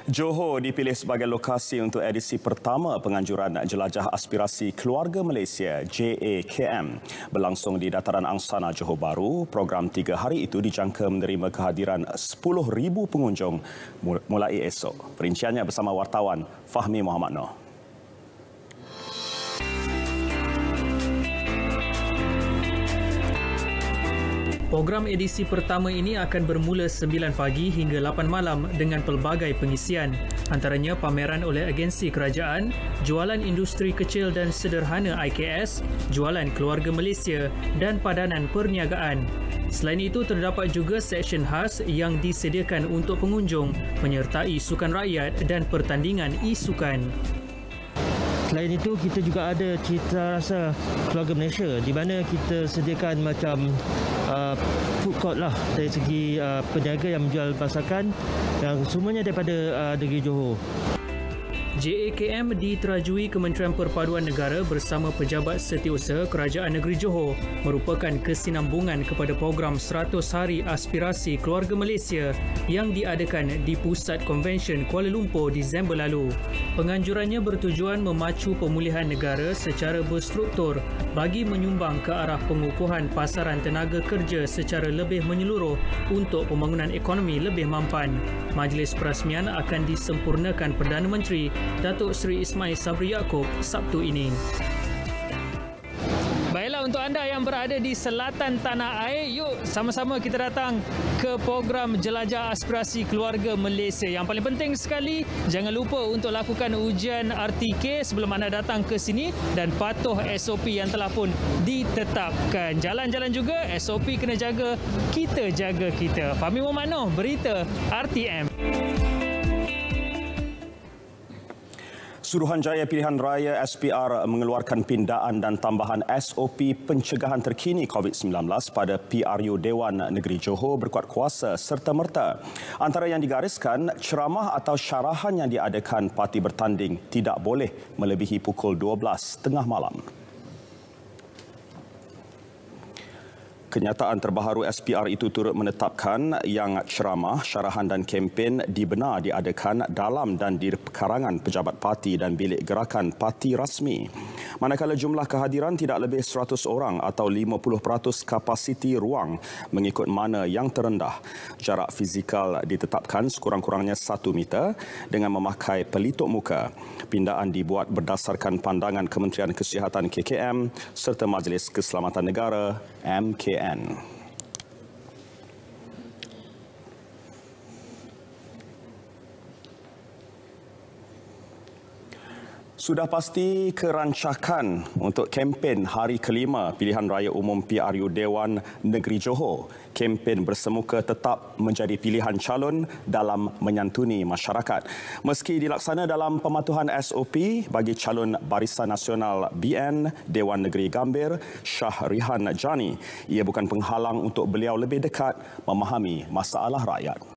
Johor dipilih sebagai lokasi untuk edisi pertama penganjuran Jelajah Aspirasi Keluarga Malaysia JAKM berlangsung di Dataran Angsana Johor Bahru. Program 3 hari itu dijangka menerima kehadiran 10,000 pengunjung mulai esok. Perinciannya bersama wartawan Fahmi Muhammad Noor. Program edisi pertama ini akan bermula 9 pagi hingga 8 malam dengan pelbagai pengisian. Antaranya pameran oleh agensi kerajaan, jualan industri kecil dan sederhana IKS, jualan keluarga Malaysia dan padanan perniagaan. Selain itu, terdapat juga seksyen khas yang disediakan untuk pengunjung menyertai sukan rakyat dan pertandingan e-sukan. Selain itu, kita juga ada cita rasa keluarga Malaysia di mana kita sediakan macam food court lah dari segi peniaga yang menjual masakan yang semuanya daripada negeri Johor. JAKM diterajui Kementerian Perpaduan Negara bersama Pejabat Setiausaha Kerajaan Negeri Johor merupakan kesinambungan kepada program 100 Hari Aspirasi Keluarga Malaysia yang diadakan di Pusat Konvensyen Kuala Lumpur Disember lalu. Penganjurannya bertujuan memacu pemulihan negara secara berstruktur bagi menyumbang ke arah pengukuhan pasaran tenaga kerja secara lebih menyeluruh untuk pembangunan ekonomi lebih mampan. Majlis perasmian akan disempurnakan Perdana Menteri Datuk Seri Ismail Sabri Yaakob Sabtu ini. Baiklah, untuk anda yang berada di selatan tanah air, yuk sama-sama kita datang ke program Jelajah Aspirasi Keluarga Malaysia. Yang paling penting sekali, jangan lupa untuk lakukan ujian RTK sebelum anda datang ke sini dan patuh SOP yang telah pun ditetapkan. Jalan-jalan juga, SOP kena jaga, kita jaga kita. Fahmi Muhammad Noor, berita RTM. Suruhanjaya Pilihan Raya SPR mengeluarkan pindaan dan tambahan SOP pencegahan terkini COVID-19 pada PRU Dewan Negeri Johor berkuat kuasa serta-merta. Antara yang digariskan, ceramah atau syarahan yang diadakan parti bertanding tidak boleh melebihi pukul 12 tengah malam. Kenyataan terbaharu SPR itu turut menetapkan yang ceramah, syarahan dan kempen dibenar diadakan dalam dan di pekarangan pejabat parti dan bilik gerakan parti rasmi. Manakala jumlah kehadiran tidak lebih 100 orang atau 50% kapasiti ruang mengikut mana yang terendah. Jarak fizikal ditetapkan sekurang-kurangnya 1 meter dengan memakai pelitup muka. Pindaan dibuat berdasarkan pandangan Kementerian Kesihatan KKM serta Majlis Keselamatan Negara MKN. Sudah pasti kerancakan untuk kempen hari kelima Pilihan Raya Umum PRU Dewan Negeri Johor. Kempen bersemuka tetap menjadi pilihan calon dalam menyantuni masyarakat. Meski dilaksana dalam pematuhan SOP bagi calon Barisan Nasional BN Dewan Negeri Gambir, Shah Rihan Jani, ia bukan penghalang untuk beliau lebih dekat memahami masalah rakyat.